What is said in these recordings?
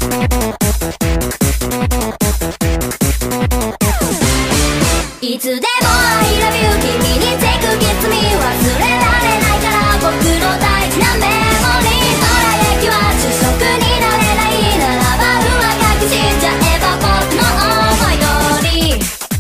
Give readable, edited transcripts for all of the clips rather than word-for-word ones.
いつでも I love you 君に take a kiss me 忘れられないから僕の大事なメモリー輝きは主食になれないならば上書きしちゃえば僕の思い通り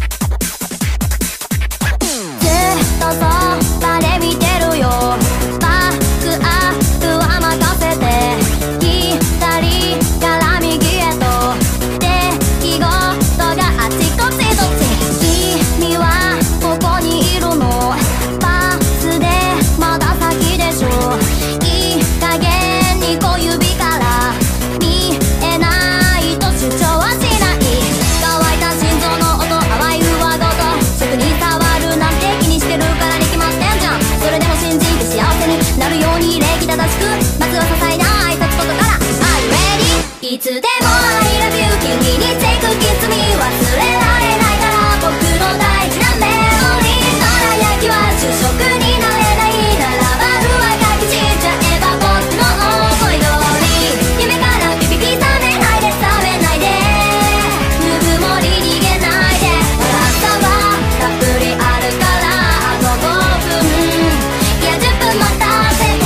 ずっとそばで見てるよバックアップは任せて左から右へと出来事があちこちどっち君はここにいるのバスでまだ先でしょいい加減に小指から見えないと主張はしない乾いた心臓の音淡い上ごと食に触るなんて気にしてるからに決まってんじゃんそれでも信じて幸せになるように礼儀正しくまずは些細な挨拶ことから Are you ready? いつでも I love you 君に take a kiss me 忘れられないから僕の大事なメモリー輝きは主食になれないならば上書きしちゃえば僕の思い通り夢からピピピ覚めないで覚めないでぬくもり逃げないで朝はたっぷりあるからあと5分いや10分待たせて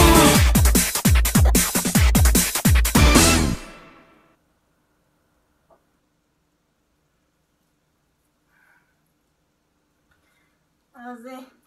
あぜ